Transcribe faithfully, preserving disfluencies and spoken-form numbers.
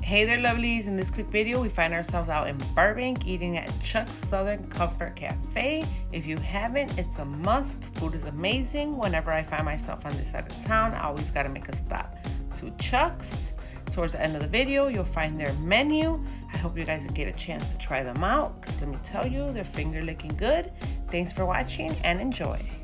Hey there, lovelies. In this quick video, we find ourselves out in Burbank eating at Chuck's Southern Comfort Cafe. If you haven't, it's a must. Food is amazing. Whenever I find myself on this side of town, I always got to make a stop to Chuck's. Towards the end of the video, you'll find their menu. I hope you guys get a chance to try them out because let me tell you, they're finger licking good. Thanks for watching and enjoy.